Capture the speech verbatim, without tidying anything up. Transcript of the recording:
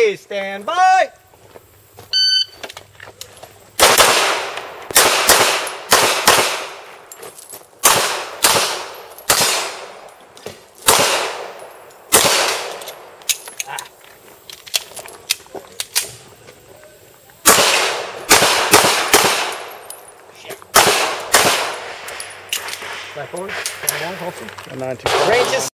ready, stand by. Back forward, down, hold some. A nine two. Range is